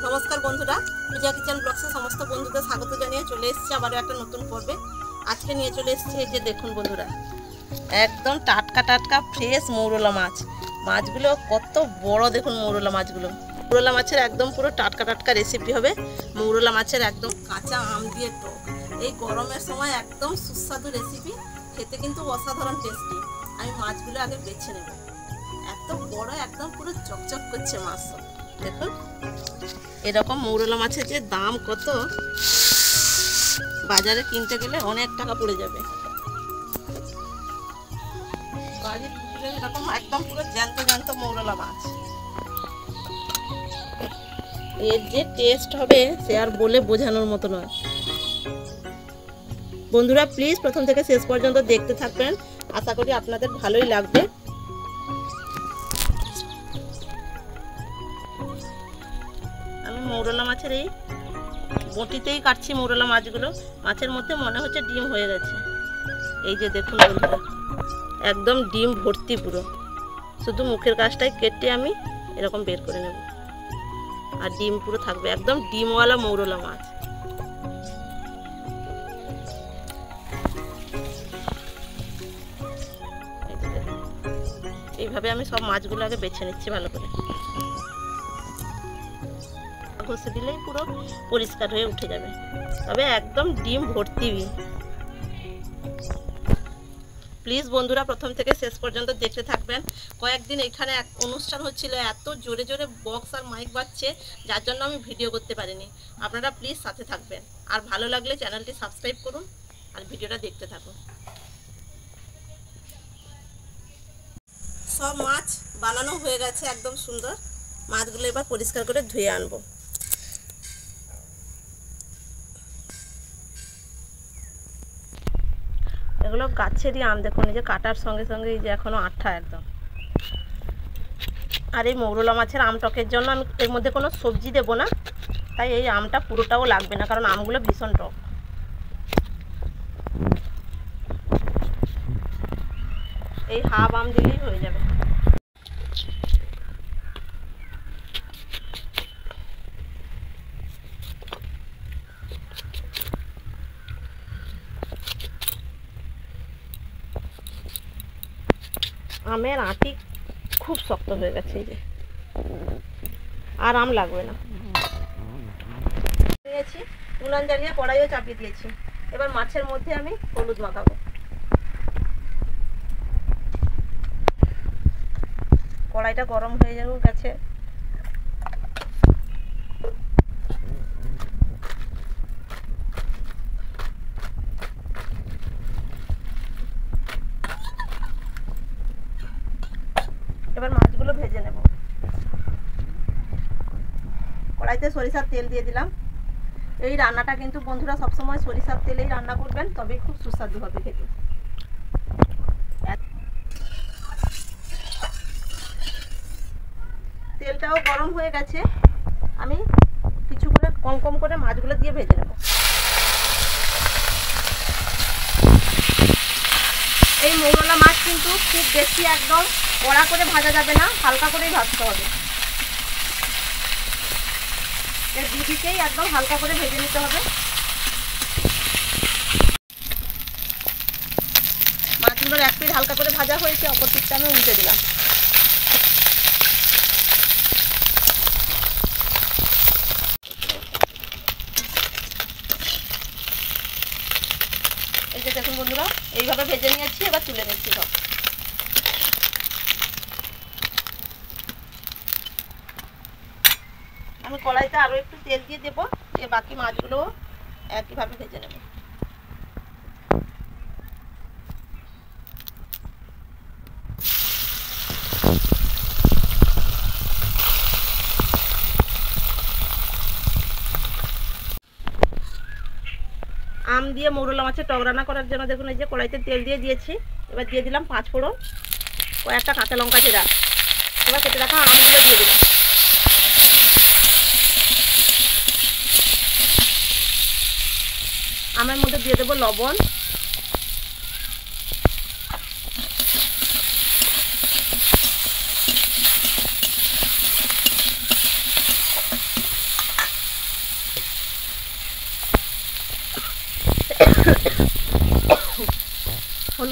নমস্কার বন্ধুরা, পূজা কিচেন ব্লগসে সমস্ত বন্ধুদের স্বাগত জানিয়ে চলে এসেছি আবারও একটা নতুন পর্বে। আজকে নিয়ে চলে এসেছি এই যে দেখুন বন্ধুরা, একদম টাটকা টাটকা ফ্রেশ মৌরলা মাছ। মাছগুলো কত বড় দেখুন, মৌরলা মাছগুলো। মৌরলা মাছের একদম পুরো টাটকা টাটকা রেসিপি হবে। মৌরলা মাছের একদম কাঁচা আম দিয়ে টক, এই গরমের সময় একদম সুস্বাদু রেসিপি, খেতে কিন্তু অসাধারণ টেস্টি। আমি মাছগুলো আগে বেছে নেব। এত বড়, একদম পুরো চকচক করছে মাছ। দেখুন এরকম মৌরলা মাছের যে দাম কত, বাজারে কিনতে গেলে অনেক টাকা পড়ে যাবে। বাড়ির পুকুরে এরকম একদম পুরো জ্যান্ত জ্যান্ত মৌরলা মাছ, এর যে টেস্ট হবে সে আর বলে বোঝানোর মতো নয়। বন্ধুরা প্লিজ প্রথম থেকে শেষ পর্যন্ত দেখতে থাকবেন, আশা করি আপনাদের ভালোই লাগবে। আমি মৌরলা মাছের এই বটিতেই কাটছি মৌরলা মাছগুলো। মাছের মধ্যে মনে হচ্ছে ডিম হয়ে গেছে। এই যে দেখুন বন্ধুরা, একদম ডিম ভর্তি পুরো। শুধু মুখের কাছটাই কেটে আমি এরকম বের করে নেব, আর ডিম পুরো থাকবে, একদম ডিমওয়ালা মৌরলা মাছ। এইভাবে আমি সব মাছগুলো আগে বেছে নিচ্ছি ভালো করে। ঘষে দিলেই পুরো পরিষ্কার হয়ে উঠে যাবে, তবে একদম ডিম ভর্তি। প্লিজ বন্ধুরা প্রথম থেকে শেষ পর্যন্ত দেখতে থাকবেন। কয়েকদিন এখানে এক অনুষ্ঠান হচ্ছিল, এত জোরে জোরে বক্স আর মাইক বাজছে, যার জন্য আমি ভিডিও করতে পারিনি। আপনারা প্লিজ সাথে থাকবেন, আর ভালো লাগলে চ্যানেলটি সাবস্ক্রাইব করুন আর ভিডিওটা দেখতে থাকুন। সব মাছ বানানো হয়ে গেছে একদম সুন্দর। মাছগুলো এবার পরিষ্কার করে ধুয়ে আনবো। এগুলো গাছেরই আম, দেখুন এই যে কাটার সঙ্গে সঙ্গে এই যে এখনো আঠা একদম। আর এই মৌরলা মাছের আম টকের জন্য আমি এর মধ্যে কোনো সবজি দেব না, তাই এই আমটা পুরোটাও লাগবে না, কারণ আমগুলো ভীষণ টক। এই হাফ আম দিলেই হয়ে যাবে। আমের আঁটি খুব শক্ত হয়ে গেছে, এই যে আর আম লাগবে না। দিয়েছি উনান জ্বালিয়ে, কড়াইও চাপিয়ে দিয়েছি। এবার মাছের মধ্যে আমি হলুদ মাখাবো। কড়াইটা গরম হয়ে গেছে। এবার মাছগুলো ভেজে নেব। কড়াইতে সরিষার তেল দিয়ে দিলাম। এই রান্নাটা কিন্তু বন্ধুরা সবসময় সরিষার তেলেই রান্না করবেন, তবেই খুব সুস্বাদু হবে খেতে। তেলটাও গরম হয়ে গেছে, আমি কিছু করে কম কম করে মাছগুলো দিয়ে ভেজে নেব। এই মৌরলা মাছ কিন্তু খুব বেশি একদম কড়া করে ভাজা যাবে না, হালকা করেই ভাজতে হবে। এর দুদিকেই একদম হালকা করে ভেজে নিতে হবে। মাছগুলোর এক পিঠ হালকা করে ভাজা হয়েছে, অপর পিঠটা আমি উল্টে দিলাম। এই যে দেখুন বন্ধুরা, এইভাবে ভেজে নিয়েছি, এবার তুলে নিচ্ছি সব। আমি কড়াইতে আরও একটু তেল দিয়ে দেবো, দিয়ে বাকি মাছগুলো একইভাবে ভেজে নেব। আম দিয়ে মৌরলা মাছের টক রান্না করার জন্য দেখুন এই যে কড়াইতে তেল দিয়ে দিয়েছি। এবার দিয়ে দিলাম 5 ফোড়ন, কয়েকটা কাঁচা লঙ্কা চেরা। এবার কেটে রাখা আমগুলো দিয়ে দিলাম। আমের মধ্যে দিয়ে দেবো লবণ,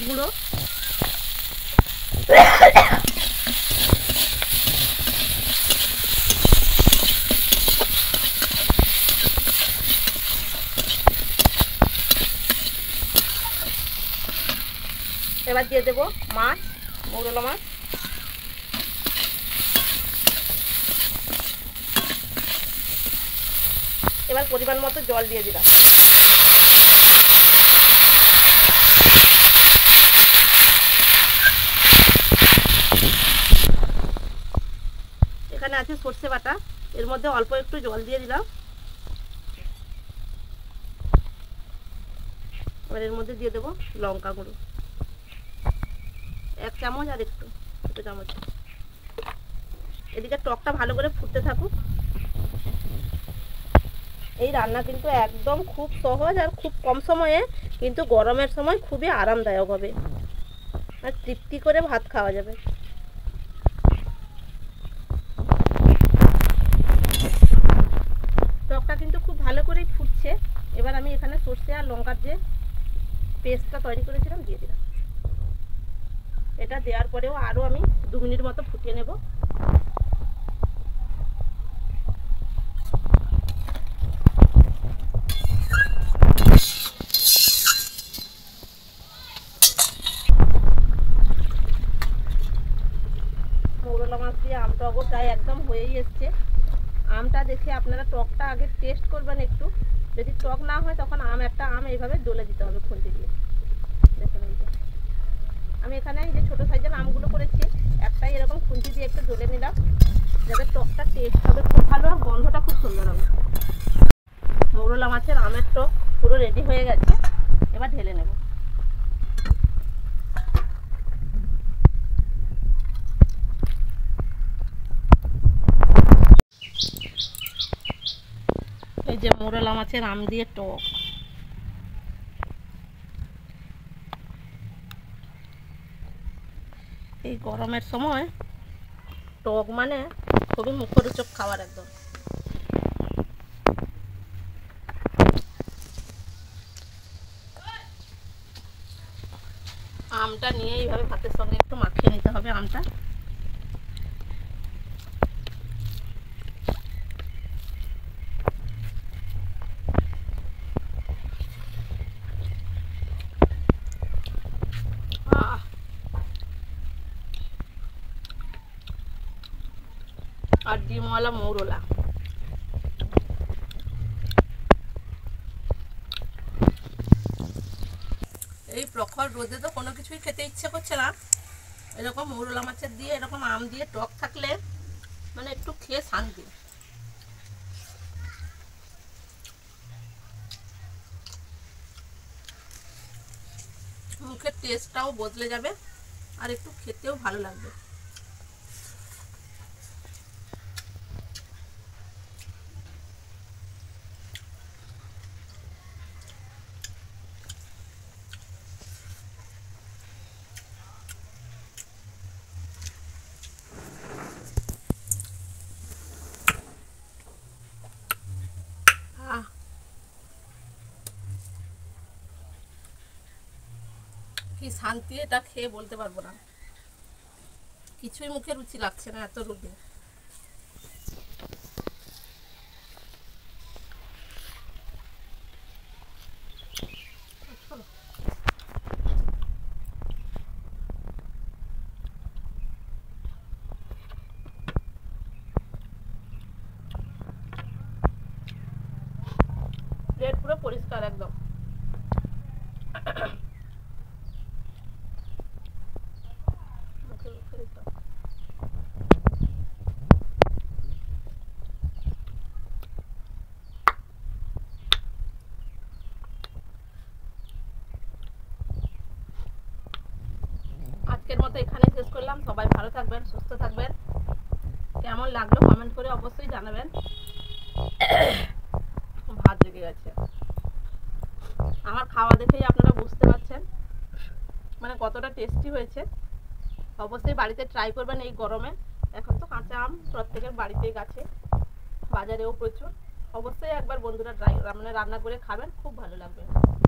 গুঁড়ো, এবার দিয়ে দেবো মাছ, মৌরলা মাছ। এবার পরিমাণ মতো জল দিয়ে দিলাম। এখানে আছে সর্ষে বাটা, এর মধ্যে অল্প একটু জল দিয়ে দিলাম। এবার এর মধ্যে দিয়ে দেবো লঙ্কা গুঁড়ো 1 চামচ আর একটু 2 চামচ। এদিকে টকটা ভালো করে ফুটতে থাকুক। এই রান্না কিন্তু একদম খুব সহজ আর খুব কম সময়ে, কিন্তু গরমের সময় খুবই আরামদায়ক হবে আর তৃপ্তি করে ভাত খাওয়া যাবে। টকটা কিন্তু খুব ভালো করেই ফুটছে। এবার আমি এখানে সর্ষে আর লঙ্কার যে পেস্টটা তৈরি করেছিলাম দিয়ে দিলাম। এটা দেওয়ার পরেও আরও আমি 2 মিনিট মতো ফুটিয়ে নেব। মৌরলা মাছ দিয়ে আম টকও প্রায় একদম হয়েই এসছে। আমটা দেখে আপনারা টকটা আগে টেস্ট করবেন একটু। যদি টক না হয় তখন একটা আম এইভাবে ডলে দিতে হবে খুন্তি দিয়ে। দেখুন আমি এখানে এই যে ছোটো সাইজের আমগুলো করেছি, একটাই এরকম খুন্তি দিয়ে একটু ডলে নিলাম, যাতে টকটা টেস্ট হবে খুব ভালো আর গন্ধটা খুব সুন্দর হবে। মৌরলা মাছের আমের টক পুরো রেডি হয়ে গেছে। এবার ঢেলে নেব। এই যে মৌরলা মাছের আম দিয়ে টক। এই গরমের সময় টক মানে খুবই মুখরোচক খাবার একদম। আমটা নিয়ে এইভাবে ভাতের সঙ্গে একটু মাখিয়ে নিতে হবে আমটা। আর ডিমওয়ালা মৌরলা। এই প্রখর রোদে তো কোনো কিছুই খেতে ইচ্ছে করছে না, এরকম মৌরলা মাছের দিয়ে এরকম আম দিয়ে টক থাকলে মানে একটু খেয়ে শান্তি। মুখের টেস্টটাও বদলে যাবে আর একটু খেতেও ভালো লাগবে। কি শান্তি, এটা খেয়ে বলতে পারবো না, কিছুই মুখে রুচি লাগছে না এত রোদে। প্লেট পুরো পরিষ্কার একদম। আজকের মতো এখানে শেষ করলাম। সবাই ভালো থাকবেন, সুস্থ থাকবেন। কেমন লাগলো কমেন্ট করে অবশ্যই জানাবেন। ভাত লেগে গেছে। আমার খাওয়া দেখেই আপনারা বুঝতে পারছেন মানে কতটা টেস্টি হয়েছে। অবশ্যই বাড়িতে ট্রাই করবেন এই গরমে। এখন তো কাঁচা আম প্রত্যেকের বাড়িতেই গাছে, বাজারেও প্রচুর। অবশ্যই একবার বন্ধুরা রান্না করে খাবেন, খুব ভালো লাগবে।